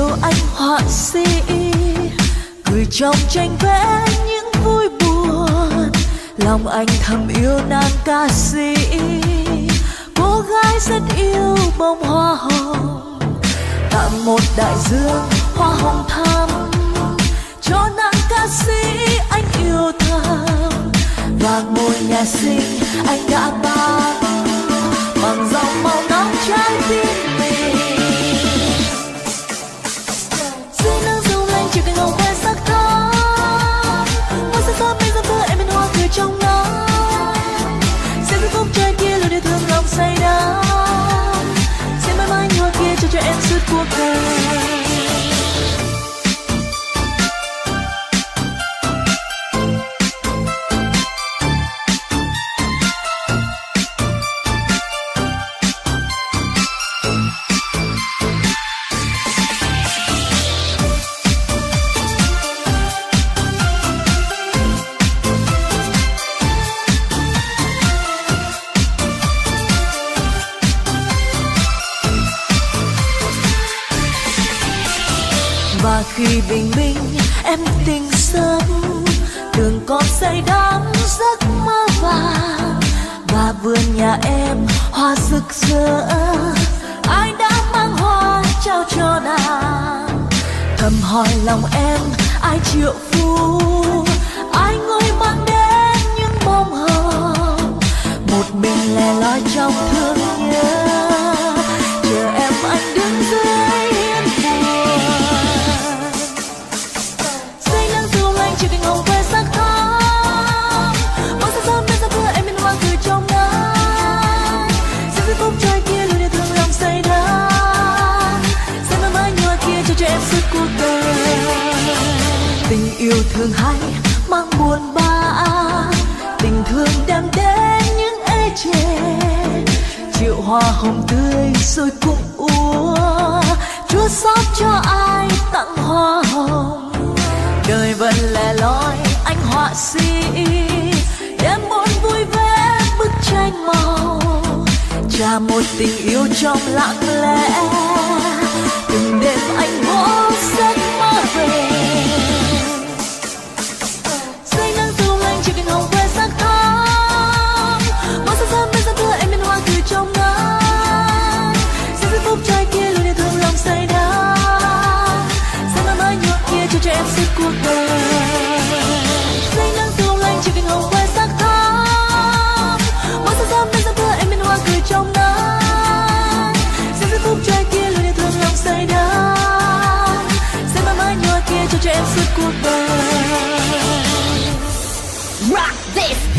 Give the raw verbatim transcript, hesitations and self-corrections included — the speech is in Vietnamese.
yêu anh họa sĩ, cười trong tranh vẽ những vui buồn. Lòng anh thầm yêu nàng ca sĩ, cô gái rất yêu bông hoa hồng. Tặng một đại dương hoa hồng thắm cho nàng ca sĩ anh yêu thầm. Vàng môi nhà xinh anh đã bán bằng dòng màu nắng trái tim mình. Dưới nắng rung lên chiều cành hồng khoe sắc thắm, môi sắc xóa bên dòng thơ em bên hoa cười trong nắng. Sẽ giây phút trời kia lời yêu thương lòng say đắm, sẽ mãi mãi như hoa kia cho cho em suốt cuộc đời. Và khi bình minh em tỉnh giấc, đường còn say đắm giấc mơ vàng. Và vườn nhà em hoa rực rỡ, ai đã mang hoa trao cho nàng. Thầm hỏi lòng em ai triệu phú, ai ngồi mang đến những bông hồng. Một mình lẻ loi trong thương nhớ, chờ em anh đứng dưới hiên buồn. Chiều cành hồng khoe sắc thắm, môi sắc xóa bên dòng thơ em bên hoa cười trong nắng. Sẽ giây phút trời kia luôn yêu thương lòng say đắm, sẽ mãi mãi như hoa kia cho cho em suốt cuộc đời. Tình yêu thương hay mang buồn bã, tình thương đem đến những ê chề. Triệu hoa hồng tươi rồi cũng úa, Chúa xót cho ai tặng hoa hồng. Đời vẫn lẻ loi anh họa sĩ, đem muốn vui vẻ bức tranh màu. Trả một tình yêu trong lặng lẽ, từng đêm anh ngủ giấc mơ về. Dưới nắng rung lên chiều cành hồng khoe sắc thắm, môi sắc xóa bên dòng thơ em bên hoa cười trong nắng. Sẽ giây phút trời kia luôn yêu thương lòng say đắm, sẽ mãi mãi như kia cho cho em suốt cuộc đời. Dưới nắng rung lên chiều cành hồng khoe sắc thắm, môi sắc xóa bên dòng thơ em bên hoa cười trong nắng. Sẽ giây phút trời kia luôn yêu thương lòng say đắm, sẽ mãi mãi như kia cho cho em suốt cuộc đời. Rock this.